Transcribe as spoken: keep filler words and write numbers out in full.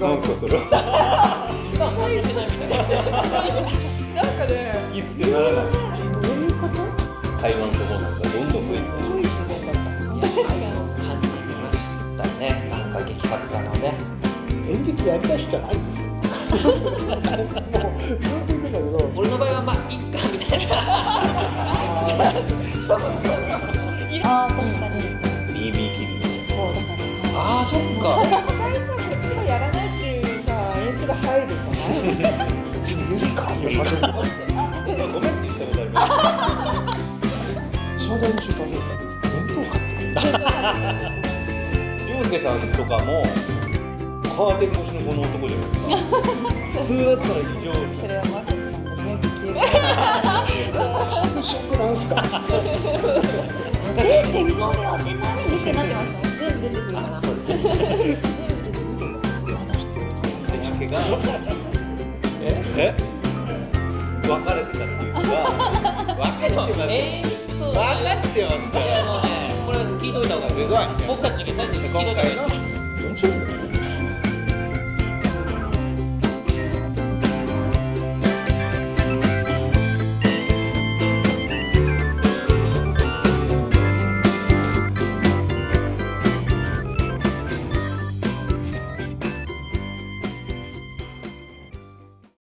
なんすかそれは。 仲いいじゃないみたいな。なんかね、 いつってならない。 どういうこと？ 会話のところなんかどんどん増えてすごい自然だった。 愛を感じましたね。なんか劇作家のね。 演劇やりたい人じゃないんですよ。もうずっと言ってんだけど。 俺の場合はまあいっかみたいな。そうそう。 ああ確かに。 ビービー キング。 そうだからさ。 ああそっか。 お互いさこっちがやらないっていうさ演出が入るじゃない。 いいかいいか。 ごめんって言ったことある。 正代の出版社さん弁当買って陽介さんとかもカーテン越しのこの男じゃないですか。普通だったら異常。 それはまさしさんが全部消えショックなんすか。 ゼロてんごびょうって何ってなってました。全部出てくるから。全部出てくる。 選手がえ別れてたっていうか分けて演出と分かってよ。 いやあのねこれ聞いといた方がいい。僕たちの時さっき聞いといた方がいい。